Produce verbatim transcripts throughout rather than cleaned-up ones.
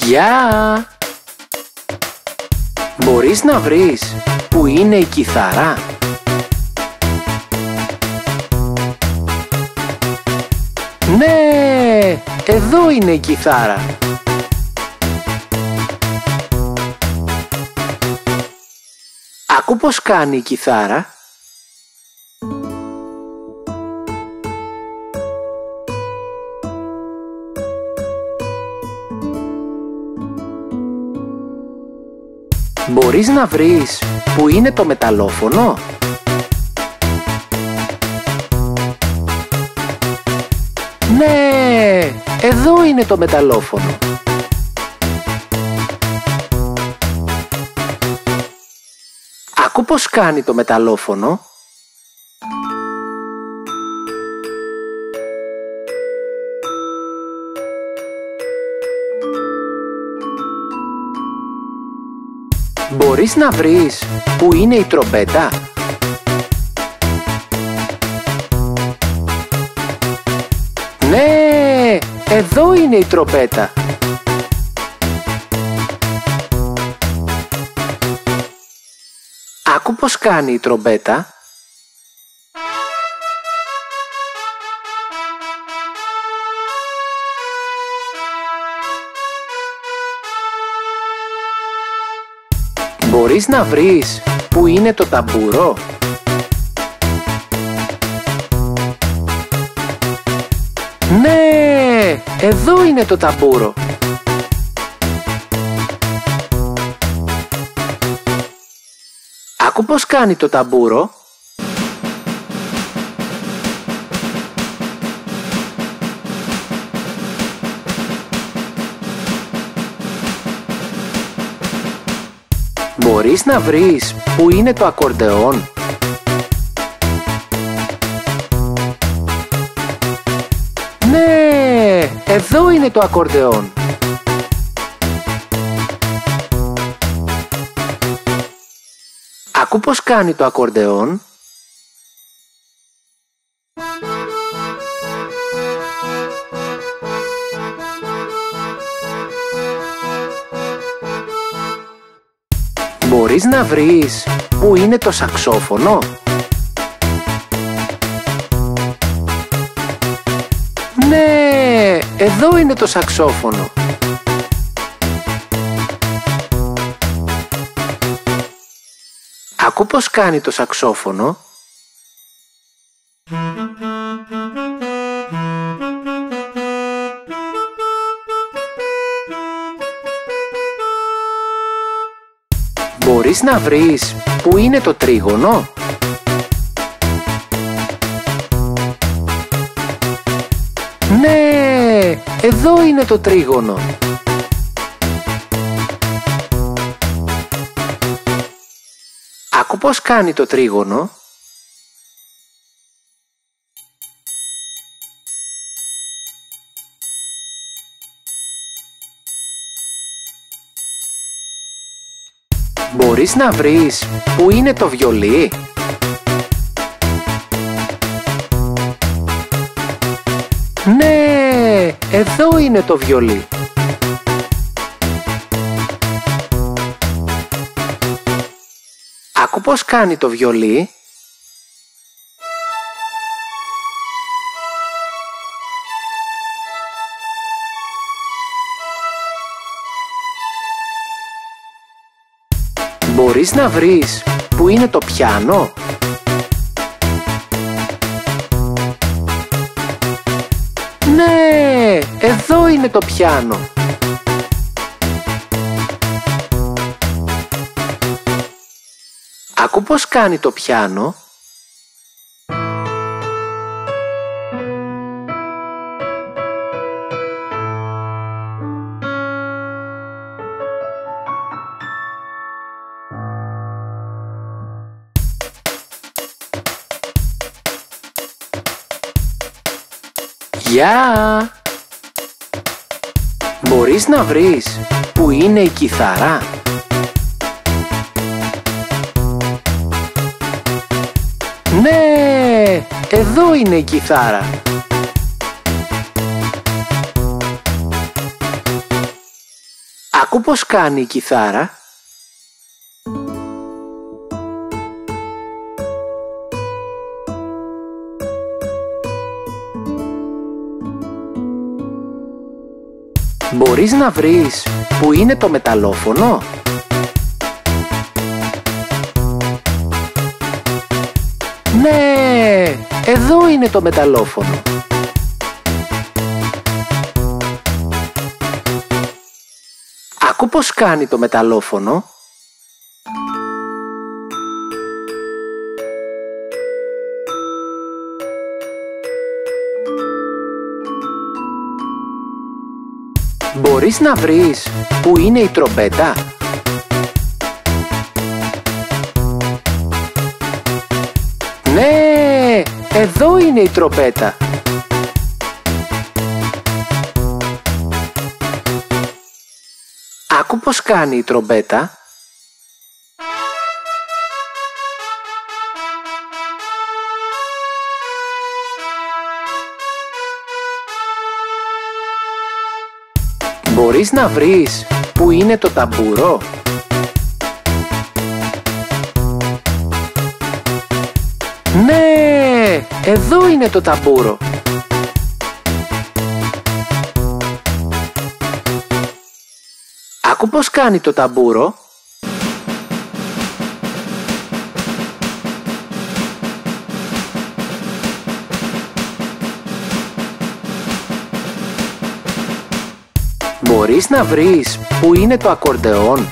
Γεια! Μπορείς να βρεις που είναι η κιθάρα? Ναι, εδώ είναι η κιθάρα. Άκου πως κάνει η κιθάρα. Μπορείς να βρεις που είναι το μεταλλόφωνο? Ναι, εδώ είναι το μεταλλόφωνο. Άκου πως κάνει το μεταλλόφωνο. Μπορείς να βρεις που είναι η τρομπέτα? Ναι, εδώ είναι η τρομπέτα. Άκου πως κάνει η τρομπέτα. Μπορείς να βρεις που είναι το ταμπούρο? Ναι, εδώ είναι το ταμπούρο. Άκου πως κάνει το ταμπούρο. Μπορείς να βρεις που είναι το ακορντεόν? Ναι, εδώ είναι το ακορντεόν. Άκου πως κάνει το ακορντεόν. Μπορείς να βρεις που είναι το σαξόφωνο? Ναι, εδώ είναι το σαξόφωνο. Άκου πως κάνει το σαξόφωνο. Μπορείς να βρεις που είναι το τρίγωνο? Ναι, εδώ είναι το τρίγωνο. Άκου πως κάνει το τρίγωνο. Μπορείς να βρεις που είναι το βιολί? Ναι, εδώ είναι το βιολί. Άκου πως κάνει το βιολί. Μπορείς να βρεις που είναι το πιάνο? Ναι, εδώ είναι το πιάνο. Άκου πως κάνει το πιάνο. Γεια! Μπορείς να βρεις που είναι η κιθάρα? Ναι, εδώ είναι η κιθάρα. Άκου πως κάνει η κιθάρα. Μπορείς να βρεις που είναι το μεταλλόφωνο? Ναι, εδώ είναι το μεταλλόφωνο. Άκου πως κάνει το μεταλλόφωνο. Μπορείς να βρεις που είναι η τρομπέτα? Ναι, εδώ είναι η τρομπέτα. Άκου πως κάνει η τρομπέτα. Μπορείς να βρεις που είναι το ταμπούρο? Ναι, εδώ είναι το ταμπούρο. Άκου πως κάνει το ταμπούρο. Μπορείς να βρεις που είναι το ακορντεόν?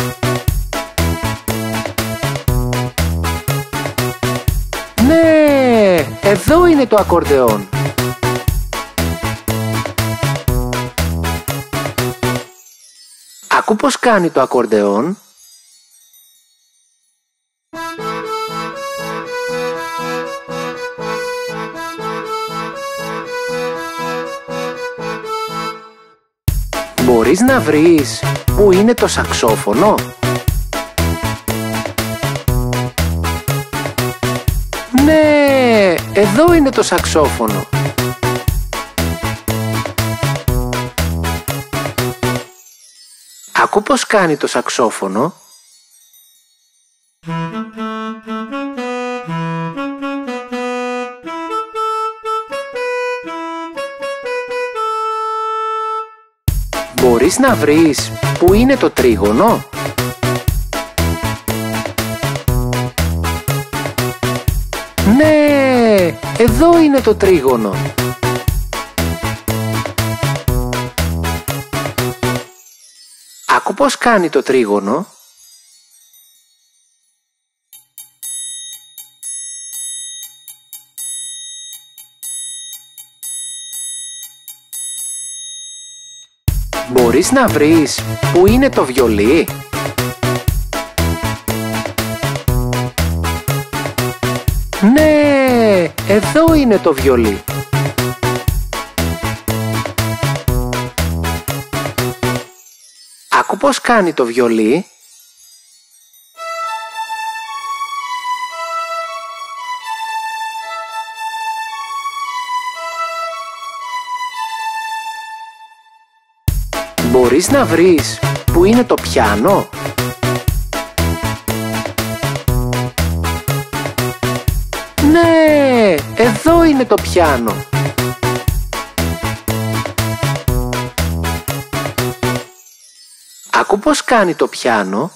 Ναι, εδώ είναι το ακορντεόν. Άκου πως κάνει το ακορντεόν. Μπορείς να βρεις που είναι το σαξόφωνο? Ναι, εδώ είναι το σαξόφωνο. Άκου πως κάνει το σαξόφωνο. Μπορείς να βρεις που είναι το τρίγωνο? Ναι, εδώ είναι το τρίγωνο. Άκου πως κάνει το τρίγωνο. Μπορείς να βρεις που είναι το βιολί? Ναι, εδώ είναι το βιολί. Άκου πως κάνει το βιολί. Μπορείς να βρεις που είναι το πιάνο? Ναι, εδώ είναι το πιάνο. Άκου πως κάνει το πιάνο.